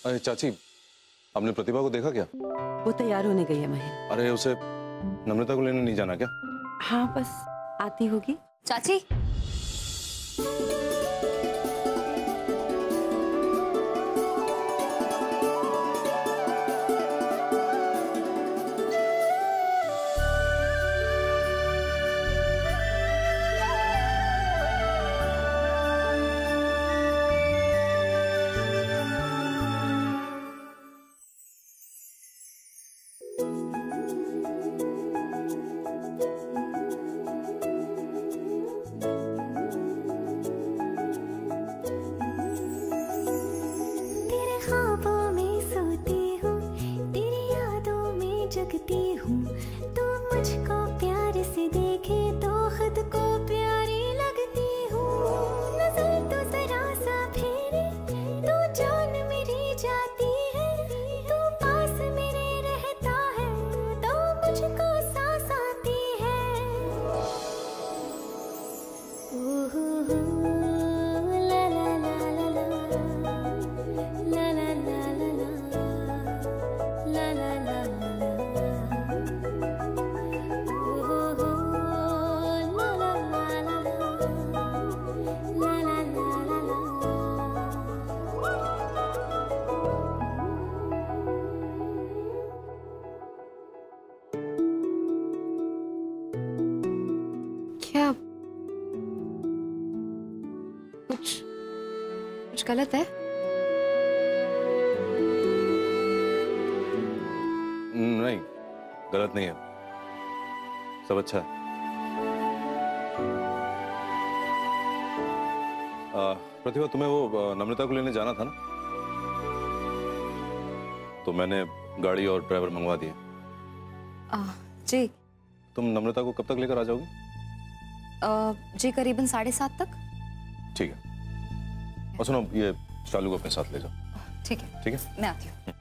अरे चाची, आपने प्रतिभा को देखा क्या? वो तैयार होने गई है महेंद्र। अरे उसे नम्रता को लेने नहीं जाना क्या? हाँ बस आती होगी। चाची ख्वाबों में सोती हूँ, तेरी यादों में जगती हूँ। तू मुझको प्यार से देखे तो खुद को प्यारी लगती हूँ। नजर तो जरा सा फेरे तो जान मेरी जाती है। तू पास मेरे रहता है तो मुझको सांस आती है। ला ला ला ला ला ला ला ला ला ला ला ला ओ ला ला ला ला ला ला ला क्या कुछ गलत है? नहीं, गलत नहीं है, सब अच्छा है। प्रतिभा, तुम्हें वो नम्रता को लेने जाना था ना, तो मैंने गाड़ी और ड्राइवर मंगवा दिए। जी तुम नम्रता को कब तक लेकर आ जाओगी? जी करीबन 7:30 तक। ठीक है। और सुनो, ये शालू को अपने साथ ले जाओ। ठीक है, ठीक है, मैं आती हूँ।